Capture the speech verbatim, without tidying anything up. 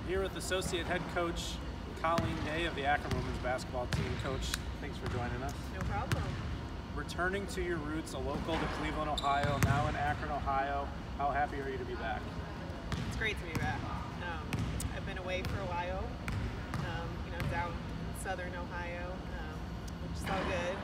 here with Associate Head Coach Colleen Day of the Akron Women's Basketball Team. Coach, thanks for joining us. No problem. Returning to your roots, a local to Cleveland, Ohio, now in Akron, Ohio, how happy are you to be back? It's great to be back. Um, I've been away for a while, um, you know, down in southern Ohio, um, which is all good.